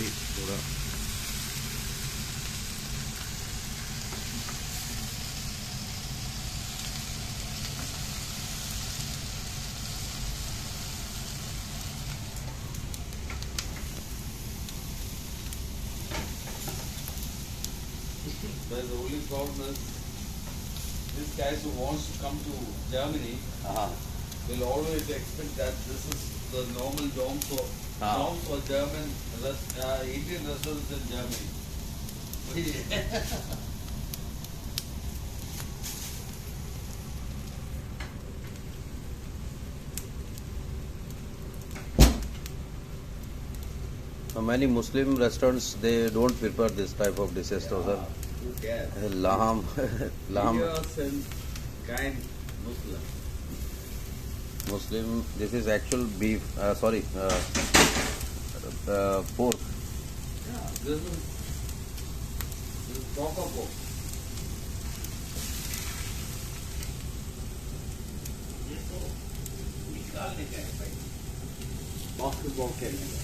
थोड़ा But the only problem is these guys who wants to come to Germany will always expect that this is the normal norm for German Indian restaurants in Germany. Many Muslim restaurants, they don't prepare this type of dishes, sir. Who cares? Lahm, lahm. Kind Muslim. Muslim. This is actual beef. Sorry, pork. Yeah, this is proper pork. निकालने का है भाई, basketball खेलने का.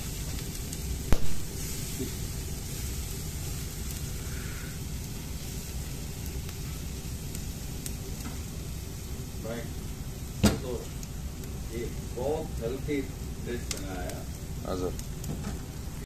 Right. So, ये बहुत healthy dish बनाया. हाँ सर.